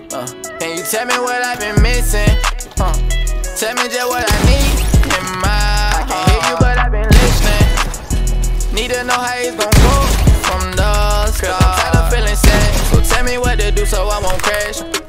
Can you tell me what I've been missing? Tell me just what I need in my heart. I can't hear you, but I've been listening. Need to know how it's gon' go from the start. I'm tired of feeling sad, so tell me what to do so I won't crash.